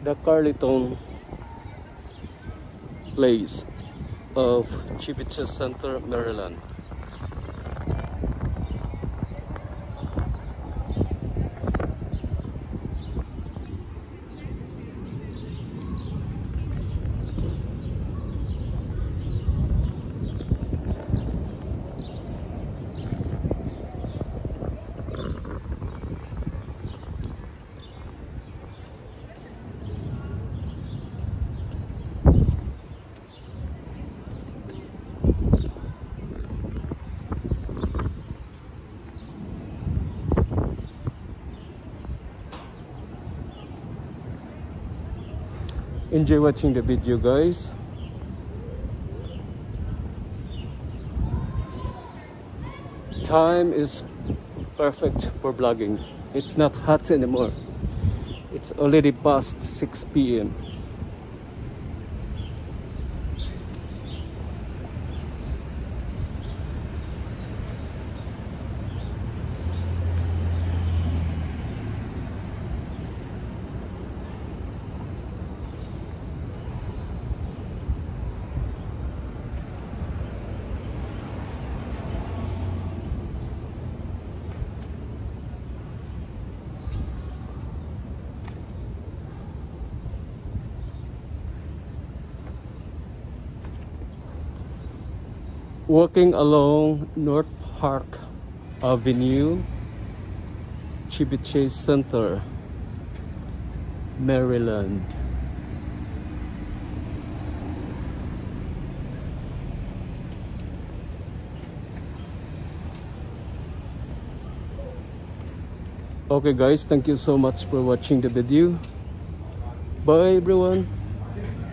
the Carleton place of Ceviche Center, Maryland. Enjoy watching the video, guys. Time is perfect for vlogging. It's not hot anymore. It's already past 6 p.m. Walking along North Park Avenue, Ceviche Center, Maryland. Okay guys, thank you so much for watching the video. Bye everyone.